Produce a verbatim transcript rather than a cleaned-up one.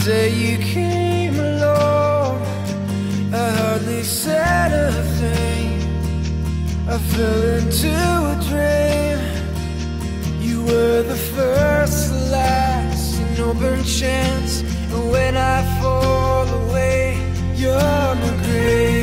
day you came along, I hardly said a thing. I fell into a dream. You were the first, the last, an open chance. And when I fall away, you're my grave.